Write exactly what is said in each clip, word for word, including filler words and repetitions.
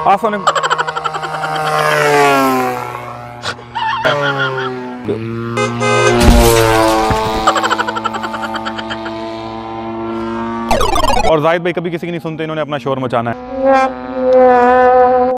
अस्सलाम और जाहिद भाई कभी किसी की नहीं सुनते, इन्होंने अपना शोर मचाना है।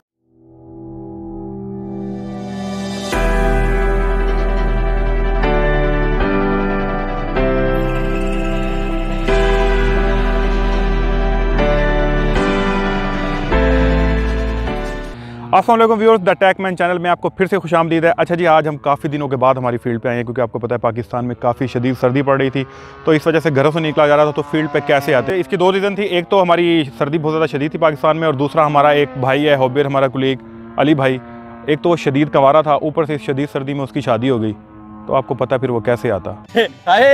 अस्सलाम वालेकुम व्यूअर्स, द टेकमैन चैनल में आपको फिर से खुशामदीद है। अच्छा जी, आज हम काफ़ी दिनों के बाद हमारी फील्ड पे आए हैं, क्योंकि आपको पता है पाकिस्तान में काफ़ी शदीद सर्दी पड़ रही थी, तो इस वजह से घरों से निकला जा रहा था। तो फील्ड पे कैसे आते हैं, इसकी दो रीज़न थी। एक तो हमारी सर्दी बहुत ज़्यादा शदीद थी पाकिस्तान में, और दूसरा हमारा एक भाई है हॉबियर, हमारा कुलीग अली भाई, एक तो वो शदीद कंवारा था, ऊपर से शदीद सर्दी में उसकी शादी हो गई। तो आपको पता फिर वो कैसे आता। आए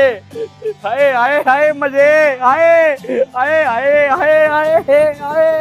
आए आए आए मजे आए आए आए आए आए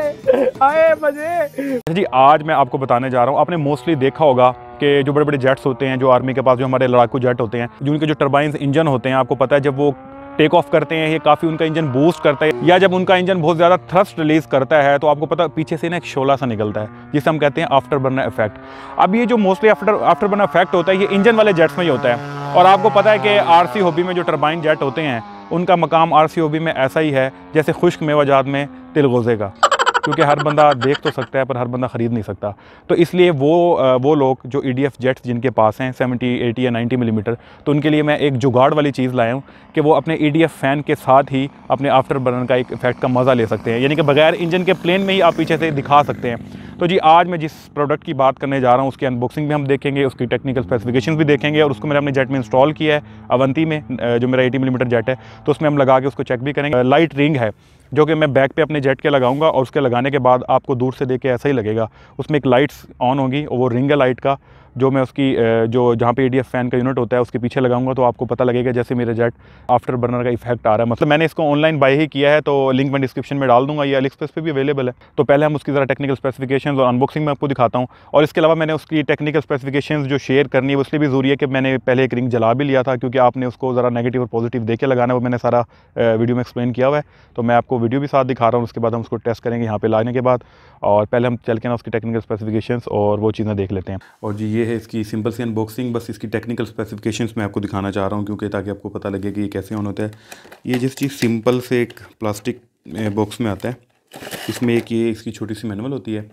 आए आए मजे। जी आज मैं आपको बताने जा रहा हूँ, आपने मोस्टली देखा होगा कि जो बड़े बड़े जेट्स होते हैं, जो आर्मी के पास जो हमारे लड़ाकू जेट होते हैं, जिनके जो टर्बाइंस इंजन होते हैं, आपको पता है जब वो टेक ऑफ करते हैं ये काफ़ी उनका इंजन बूस्ट करता है, या जब उनका इंजन बहुत ज़्यादा थ्रस्ट रिलीज करता है तो आपको पता है पीछे से ना एक शोला सा निकलता है, जिसे हम कहते हैं आफ्टर बर्नर इफेक्ट। अब ये जो mostly after after burner effect होता है, ये इंजन वाले जेट्स में ही होता है। और आपको पता है कि आरसी हॉबी में जो टर्बाइन जेट होते हैं, उनका मकाम आरसी हॉबी में ऐसा ही है जैसे खुश्क मेवाजात में तिलगोज़े का, क्योंकि हर बंदा देख तो सकता है पर हर बंदा ख़रीद नहीं सकता। तो इसलिए वो वो लोग जो ई डी एफ जेट्स जिनके पास हैं सेवेंटी एटी या नाइन्टी मिलीमीटर, तो उनके लिए मैं एक जुगाड़ वाली चीज़ लाया हूँ कि वो अपने ई डी एफ फ़ैन के साथ ही अपने आफ्टर बर्नर का एक इफेक्ट का मज़ा ले सकते हैं, यानी कि बगैर इंजन के प्लेन में ही आप पीछे से दिखा सकते हैं। तो जी आज मैं जिस प्रोडक्ट की बात करने जा रहा हूँ उसकी अनबॉक्सिंग भी हम देखेंगे, उसकी टेक्निकल स्पेसिफिकेशन भी देखेंगे, और उसको मैंने अपने जेट में इंस्टॉल किया है अवंती में, जो मेरा एटी मिलीमीटर जेट है, तो उसमें हम लगा के उसको चेक भी करेंगे। लाइट रिंग है जो कि मैं बैक पे अपने जेट के लगाऊंगा, और उसके लगाने के बाद आपको दूर से देख के ऐसा ही लगेगा। उसमें एक लाइट्स ऑन होगी और वो रिंग है लाइट का, जो मैं उसकी जो जहाँ पे ए डी एफ फ़ैन का यूनिट होता है उसके पीछे लगाऊंगा, तो आपको पता लगेगा जैसे मेरे जेट आफ्टर बर्नर का इफेक्ट आ रहा है। मतलब मैंने इसको ऑनलाइन बाय ही किया है, तो लिंक मैं डिस्क्रिप्शन में डाल दूंगा, ये अलीएक्सप्रेस पे भी अवेलेबल है। तो पहले हम उसकी ज़रा टेक्निकल स्पेसिफिकेशंस और अनबॉक्सिंग में आपको दिखाता हूँ, और इसके अलावा मैंने उसकी टेक्निकल स्पेसिफिकेशंस जो शेयर करनी है इसलिए भी ज़रूरी है कि मैंने पहले एक रिंग जला भी लिया था, क्योंकि आपने उसको ज़रा नेगेटिव और पॉजिटिव देख के लगाना है, वो मैंने सारा वीडियो में एक्सप्लेन किया हुआ है। तो मैं आपको वीडियो भी साथ दिखा रहा हूँ, उसके बाद हम उसको टेस्ट करेंगे यहाँ पे लाने के बाद, और पहले हम चल के ना उसकी टेक्निकल स्पेसिफिकेशंस और वो चीज़ें देख लेते हैं। और जी ये है इसकी सिंपल सी अनबॉक्सिंग, बस इसकी टेक्निकल स्पेसिफिकेशंस मैं आपको दिखाना चाह रहा हूँ, क्योंकि ताकि आपको पता लगे कि ये कैसे ऑन होता है। ये जिस चीज़ सिंपल से एक प्लास्टिक बॉक्स में आता है, इसमें एक ये इसकी छोटी सी मैनुअल होती है,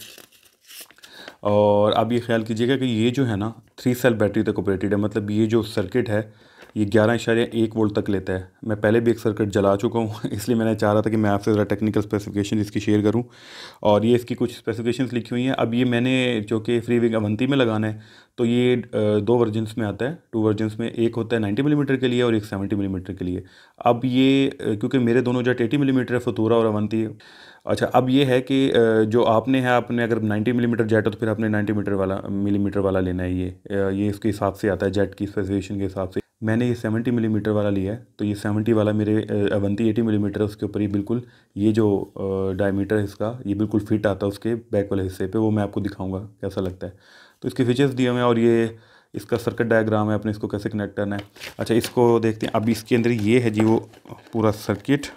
और आप ये ख्याल कीजिएगा कि ये जो है ना थ्री सेल बैटरी तक ऑपरेटेड है। मतलब ये जो सर्किट है ये ग्यारह इशारे एक वोल्ट तक लेता है। मैं पहले भी एक सर्किट जला चुका हूँ, इसलिए मैंने चाह रहा था कि मैं आपसे ज़रा टेक्निकल स्पेसिफिकेशन इसकी शेयर करूँ, और ये इसकी कुछ स्पेसिफिकेशंस लिखी हुई हैं। अब ये मैंने जो कि फ्री विंग अवंती में लगाना है, तो ये दो वर्जन्स में आता है, टू वर्जन्स में, एक होता है नाइन्टी मिलीमीटर के लिए और एक सेवेंटी मिलीमीटर के लिए। अब ये क्योंकि मेरे दोनों जेट एटी मिलीमीटर है, फतूरा और अवंती। अच्छा, अब ये है कि जो आपने है, आपने अगर नाइन्टी मिलीमीटर जेट हो तो फिर आपने नाइन्टी मीटर वाला मिलीमीटर वाला लेना है। ये ये इसके हिसाब से आता है, जेट की स्पेसिफिकेशन के हिसाब से। मैंने ये सेवेंटी मिलीमीटर वाला लिया है, तो ये सेवेंटी वाला मेरे अवंती एटी मिलीमीटर है, उसके ऊपर ये बिल्कुल ये जो डायमीटर है इसका ये बिल्कुल फिट आता है उसके बैक वाले हिस्से पे। वो मैं आपको दिखाऊंगा कैसा लगता है। तो इसके फीचर्स दिए हुए हैं, और ये इसका सर्किट डायग्राम है, अपने इसको कैसे कनेक्ट करना है। अच्छा, इसको देखते हैं। अब इसके अंदर ये है जी वो पूरा सर्किट,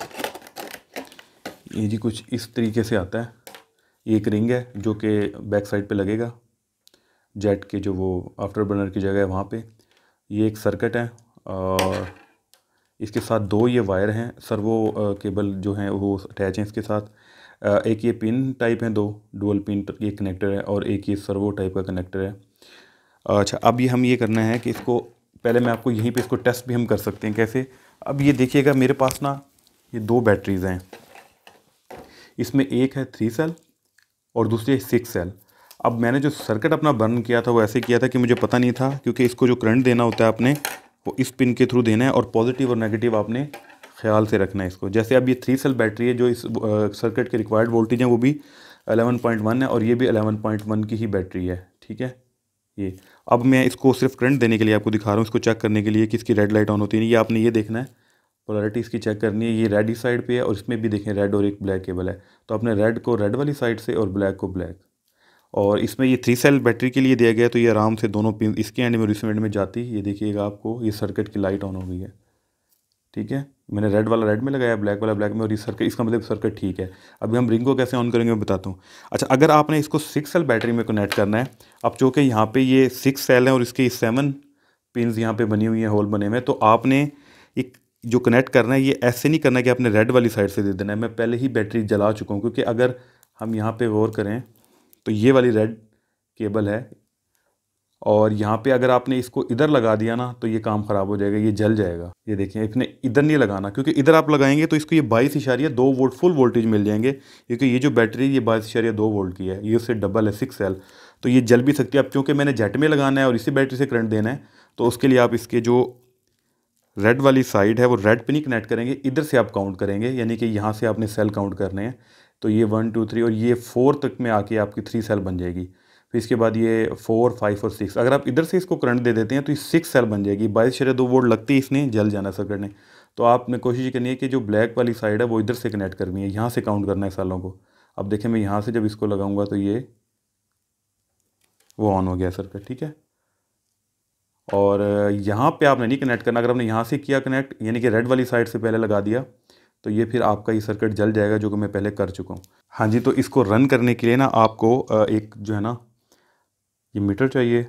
ये जी कुछ इस तरीके से आता है। ये एक रिंग है जो कि बैक साइड पे लगेगा जेट के, जो वो आफ्टर बर्नर की जगह है वहाँ पे। ये एक सर्किट है, और इसके साथ दो ये वायर हैं, सर्वो केबल जो हैं वो अटैच हैं इसके साथ। एक ये पिन टाइप है, दो डुअल पिन ये कनेक्टर है, और एक ये सर्वो टाइप का कनेक्टर है। अच्छा, अब ये हम ये करना है कि इसको पहले मैं आपको यहीं पे इसको टेस्ट भी हम कर सकते हैं कैसे। अब ये देखिएगा मेरे पास ना ये दो बैटरीज़ हैं, इसमें एक है थ्री सेल और दूसरी है सिक्स सेल। अब मैंने जो सर्किट अपना बर्न किया था वो ऐसे किया था कि मुझे पता नहीं था, क्योंकि इसको जो करंट देना होता है आपने वो इस पिन के थ्रू देना है, और पॉजिटिव और नेगेटिव आपने ख्याल से रखना है इसको। जैसे अब ये थ्री सेल बैटरी है, जो इस सर्किट के रिक्वायर्ड वोल्टेज है वो भी एलेवन पॉइंट वन है, और ये भी एलेवन पॉइंट वन की ही बैटरी है, ठीक है। ये अब मैं इसको सिर्फ करंट देने के लिए आपको दिखा रहा हूँ, इसको चेक करने के लिए कि इसकी रेड लाइट ऑन होती है। ये आपने ये देखना है, पोलैरिटी इसकी चेक करनी है। ये रेड इस साइड पे है, और इसमें भी देखें रेड और एक ब्लैक केबल है, तो आपने रेड को रेड वाली साइड से और ब्लैक को ब्लैक। और इसमें ये थ्री सेल बैटरी के लिए दिया गया है, तो ये आराम से दोनों पिन इसके एंड में और इस एंड में जाती, ये देखिएगा आपको ये सर्किट की लाइट ऑन हो गई है, ठीक है। मैंने रेड वाला रेड में लगाया, ब्लैक वाला ब्लैक में, और ये सर्किट, इसका मतलब सर्किट ठीक है। अभी हम रिंग को कैसे ऑन करेंगे मैं बताता हूँ। अच्छा, अगर आपने इसको सिक्स सेल बैटरी में कनेक्ट करना है, अब चूँकि यहाँ पे ये सिक्स सेल हैं और इसके सेवन पिन्स यहाँ पे बनी हुई हैं, होल बने हुए हैं, तो आपने एक जो कनेक्ट करना है ये ऐसे नहीं करना है कि आपने रेड वाली साइड से दे देना है। मैं पहले ही बैटरी जला चुका हूँ, क्योंकि अगर हम यहाँ पे गौर करें तो ये वाली रेड केबल है, और यहाँ पे अगर आपने इसको इधर लगा दिया ना तो ये काम ख़राब हो जाएगा, ये जल जाएगा। ये देखिए, इसने इधर नहीं लगाना, क्योंकि इधर आप लगाएंगे तो इसको ये बाईस इशारिया दो वोल्ट फुल वोल्टेज मिल जाएंगे, क्योंकि ये जो बैटरी ये बाईस इशारिया दो वोल्ट की है, ये उससे डबल है, सिक्स सेल, तो ये जल भी सकती है। अब चूँकि मैंने जेट में लगाना है और इसी बैटरी से करंट देना है, तो उसके लिए आप इसके जो रेड वाली साइड है वो रेड पे नहीं कनेक्ट करेंगे, इधर से आप काउंट करेंगे, यानी कि यहाँ से आपने सेल काउंट करने हैं। तो ये वन टू थ्री और ये फोर तक में आके आपकी थ्री सेल बन जाएगी। फिर इसके बाद ये फोर फाइव और सिक्स, अगर आप इधर से इसको करंट दे देते हैं तो ये सिक्स सेल बन जाएगी। बाईस शरे दो वोल्ट लगती है, इसने जल जाना सर्किट ने। तो आपने कोशिश करनी है कि जो ब्लैक वाली साइड है वो इधर से कनेक्ट करनी है, यहाँ से काउंट करना है सालों को। अब देखें, मैं यहाँ से जब इसको लगाऊंगा तो ये वो ऑन हो गया सर्किट, ठीक है। और यहाँ पे आपने नहीं कनेक्ट करना, अगर आपने यहाँ से किया कनेक्ट, यानी कि रेड वाली साइड से पहले लगा दिया, तो ये फिर आपका ये सर्किट जल जाएगा, जो कि मैं पहले कर चुका हूँ। हाँ जी, तो इसको रन करने के लिए ना आपको एक जो है ना ये मीटर चाहिए,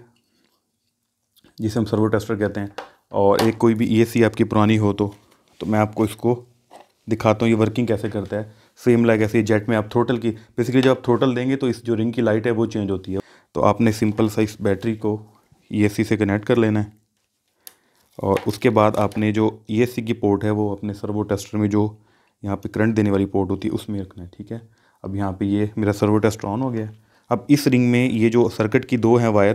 जिसे हम सर्वो टेस्टर कहते हैं, और एक कोई भी ईएससी आपकी पुरानी हो तो तो मैं आपको इसको दिखाता हूँ ये वर्किंग कैसे करता है। सेम लाइक ऐसे जेट में आप थ्रोटल की, बेसिकली जब आप थ्रोटल देंगे तो इस जो रिंग की लाइट है वो चेंज होती है। तो आपने सिंपल सा इस बैटरी को ईएससी से कनेक्ट कर लेना है, और उसके बाद आपने जो ईएससी की पोर्ट है वो अपने सर्वो टेस्टर में जो यहाँ पे करंट देने वाली पोर्ट होती है उसमें रखना है, ठीक है। अब यहाँ पे ये मेरा सर्वो टेस्टर ऑन हो गया। अब इस रिंग में ये जो सर्किट की दो हैं वायर,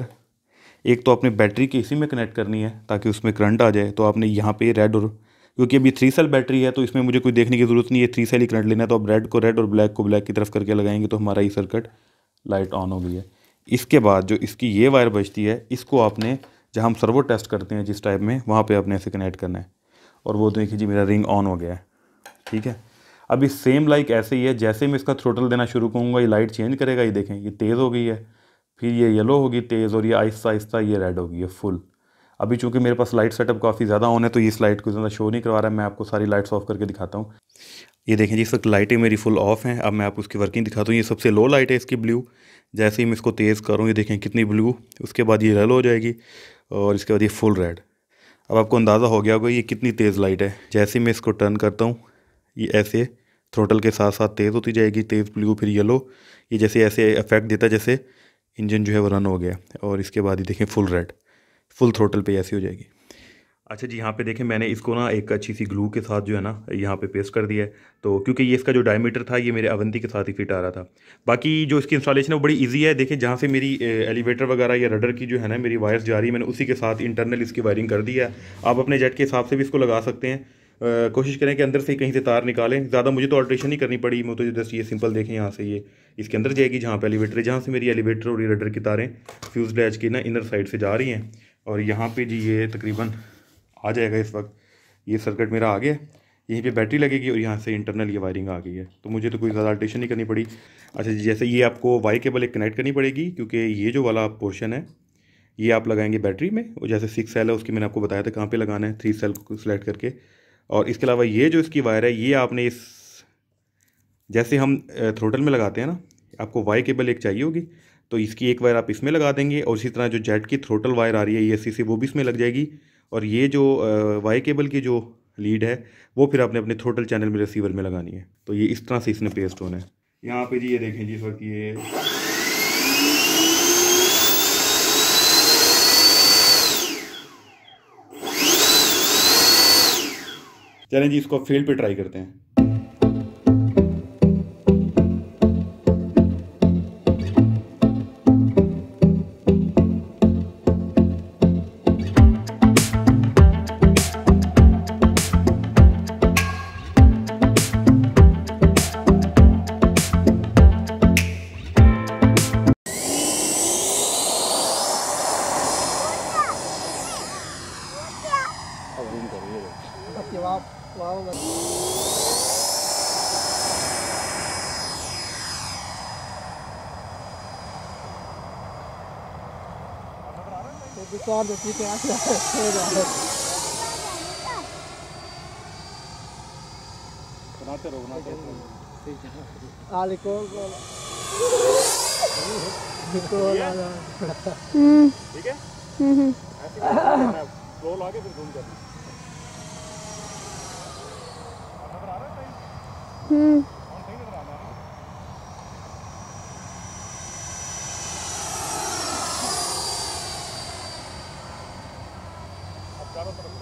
एक तो आपने बैटरी के इसी में कनेक्ट करनी है ताकि उसमें करंट आ जाए। तो आपने यहाँ पे रेड, और क्योंकि अभी थ्री सेल बैटरी है तो इसमें मुझे कोई देखने की ज़रूरत नहीं है, थ्री सेल ही करंट लेना है। तो अब रेड को रेड और ब्लैक को ब्लैक की तरफ करके लगाएंगे तो हमारा ये सर्किट लाइट ऑन हो गई है। इसके बाद जो इसकी ये वायर बचती है, इसको आपने जहाँ हम सर्वो टेस्ट करते हैं जिस टाइप में, वहाँ पे आपने ऐसे कनेक्ट करना है। और वो देखिए जी, मेरा रिंग ऑन हो गया है, ठीक है। अभी सेम लाइक ऐसे ही है, जैसे मैं इसका थ्रोटल देना शुरू करूँगा ये लाइट चेंज करेगा। ये देखें, ये तेज़ हो गई है, फिर ये येलो होगी तेज़, और ये आहिस्ता आहिस्ता ये रेड हो गई है फुल। अभी चूँकि मेरे पास लाइट सेटअप काफ़ी ज़्यादा ऑन है तो इस लाइट को ज़्यादा शो नहीं करवा रहा है। मैं आपको सारी लाइट्स ऑफ करके दिखाता हूँ। ये देखें जी, इस वक्त लाइटें मेरी फुल ऑफ हैं। अब मैं आपको उसकी वर्किंग दिखाता हूँ। ये सबसे लो लाइट है इसकी, ब्लू। जैसे ही मैं इसको तेज़ करूँ, ये देखें कितनी ब्लू, उसके बाद ये येलो हो जाएगी, और इसके बाद ये फुल रेड। अब आपको अंदाज़ा हो गया होगा ये कितनी तेज़ लाइट है। जैसे ही मैं इसको टर्न करता हूँ, ये ऐसे थ्रोटल के साथ साथ तेज़ होती जाएगी, तेज़ ब्लू फिर येलो। ये जैसे ऐसे इफेक्ट देता है जैसे इंजन जो है वो रन हो गया। और इसके बाद ये देखें फुल रेड, फुल थ्रोटल पे ऐसी हो जाएगी। अच्छा जी, यहाँ पे देखें मैंने इसको ना एक अच्छी सी ग्लू के साथ जो है ना यहाँ पे पेस्ट कर दिया है। तो क्योंकि ये इसका जो डायमीटर था ये मेरे अवंती के साथ ही फिट आ रहा था। बाकी जो इसकी इंस्टॉलेशन है वो बड़ी इजी है। देखें, जहाँ से मेरी एलिवेटर वगैरह या रडर की जो है ना मेरी वायर्स जा रही है, मैंने उसी के साथ इंटरनल इसकी वायरिंग कर दी है। आप अपने जेट के हिसाब से भी इसको लगा सकते हैं। Uh, कोशिश करें कि अंदर से कहीं से तार निकालें। ज़्यादा मुझे तो ऑल्ट्रेशन नहीं करनी पड़ी, मुझे तो जस्ट ये सिंपल देखें, यहाँ से ये इसके अंदर जाएगी जहाँ पे एलिवेटर है, जहाँ से मेरी एलिवेटर और रडर की तारें फ्यूज लैच की ना इनर साइड से जा रही हैं। और यहाँ पे जी ये तकरीबन आ जाएगा। इस वक्त ये सर्किट मेरा आ गया, यहीं पे बैटरी लगेगी और यहाँ से इंटरनल ये वायरिंग आ गई है। तो मुझे तो कोई ज़्यादा ऑल्ट्रेशन नहीं करनी पड़ी। अच्छा जी, जैसे ये आपको वाई केबल एक कनेक्ट करनी पड़ेगी, क्योंकि ये जो वाला पोर्शन है ये आप लगाएंगे बैटरी में, और जैसे सिक्स सेल है उसकी मैंने आपको बताया था कहाँ पर लगाना है, थ्री सेल को सिलेक्ट करके। और इसके अलावा ये जो इसकी वायर है ये आपने इस जैसे हम थ्रोटल में लगाते हैं ना, आपको वाई केबल एक चाहिए होगी, तो इसकी एक वायर आप इसमें लगा देंगे, और इसी तरह जो जेट की थ्रोटल वायर आ रही है ईएससी से वो भी इसमें लग जाएगी। और ये जो वाई केबल की जो लीड है वो फिर आपने अपने थ्रोटल चैनल में रिसीवर में लगानी है। तो ये इस तरह से इसने पेस्ट होना है। यहाँ पे जी ये देखें जी, इस वक्त ये चलें जी, इसको फील्ड पे ट्राई करते हैं। दुकान दूसरी क्या से रोकना तो आले को ठीक है। हम्म ऐसे करना है, रोल आगे फिर जूम करना। नजर आ रहा है सही? हम्म हाँ, सही नजर आ रहा है ना? अब चारों तरफ